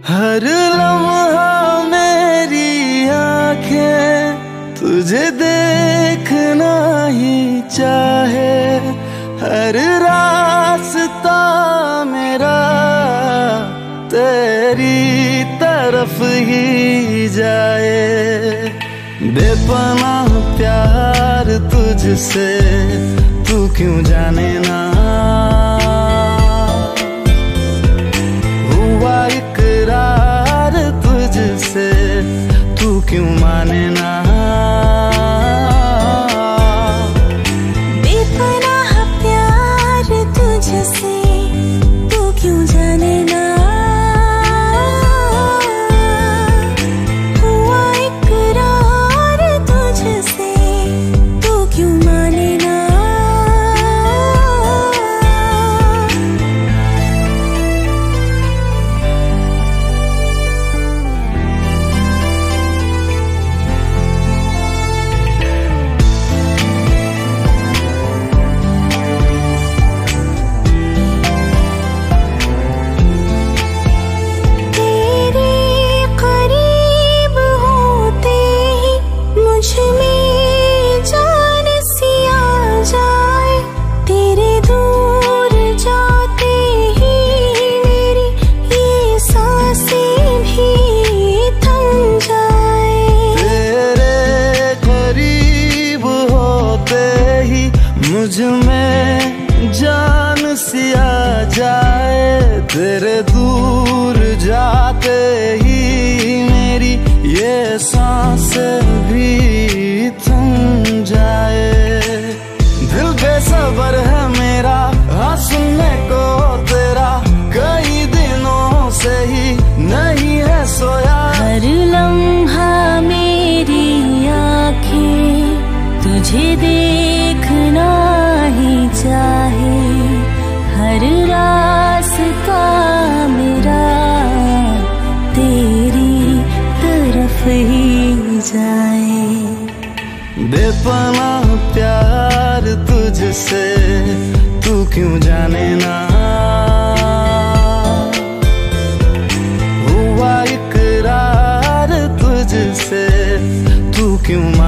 हर लम्हा मेरी आंखें तुझे देखना ही चाहे, हर रास्ता मेरा तेरी तरफ ही जाए। बेपनाह प्यार तुझसे तू क्यों जाने ना, हुआ इकरार तुझसे तू क्यों माने ना। बेपनाह प्यार तुझसे तू क्यों जाने ना, हुआ इकरार तुझसे तू क्यों माने ना। मुझ में जान सी आ जाए, तेरे दूर जाते ही मेरी ये सांसें भी थम जाए। दिल बेसब्र है मेरा हाँ सुनने को तेरा, कई दिनों से ही नहीं है सोया। हर लम्हा मेरी आँखें तुझे देखना ही चाहे, हर रास्ता मेरा तेरी तरफ ही जाए। बेपनाह प्यार तुझसे तू क्यों जाने ना, हुआ इकरार तुझसे तू क्यों